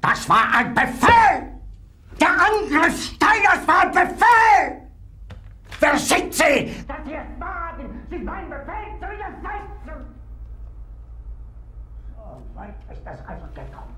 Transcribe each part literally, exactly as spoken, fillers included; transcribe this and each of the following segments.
Das war ein Befehl! Der Angriff Steiners war ein Befehl! Wer sind Sie, dass Sie es wagen, sich meinen Befehl zu widersetzen? So weit ist das also gekommen.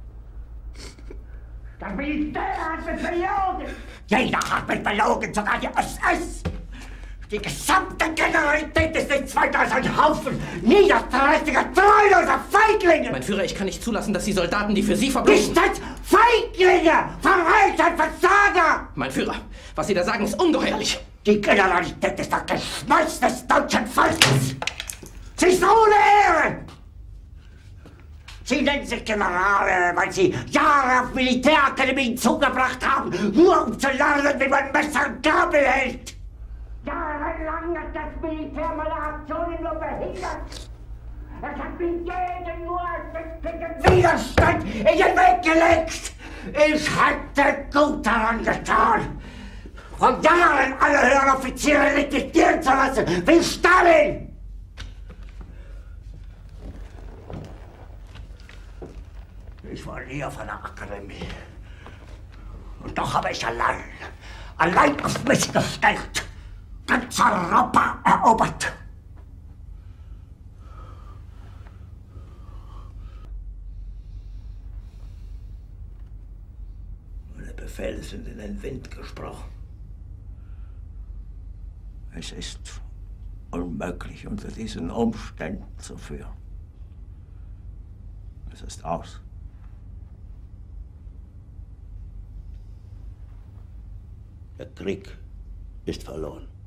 Das Militär hat mich belogen! Jeder hat mich belogen, sogar die S S! Die gesamte Generalität ist nichts weiter als ein Haufen niederträchtiger, treuloser Feiglinge! Mein Führer, ich kann nicht zulassen, dass die Soldaten, die für Sie verbringen... Nicht als Feiglinge! Verreiter, Versager! Mein Führer, was Sie da sagen, ist ungeheuerlich! Die Generalität ist das Geschmeiß des deutschen Volkes! Sie ist ohne Ehre! Sie nennen sich Generale, weil Sie Jahre auf Militärakademien zugebracht haben, nur um zu lernen, wie man Messer und Gabel hält! Jahrelang hat das Militär meine Aktionen nur behindert. Es hat mir jeden nur ersichtlichen Widerstand in den Weg gelegt. Ich hätte gut daran getan, vor Jahren alle höheren Offiziere liquidieren zu lassen, wie Stalin. Ich war nie auf einer Akademie. Und doch habe ich allein, allein auf mich gestellt, ganz Europa erobert. Meine Befehle sind in den Wind gesprochen. Es ist unmöglich, unter diesen Umständen zu führen. Es ist aus. Der Krieg ist verloren.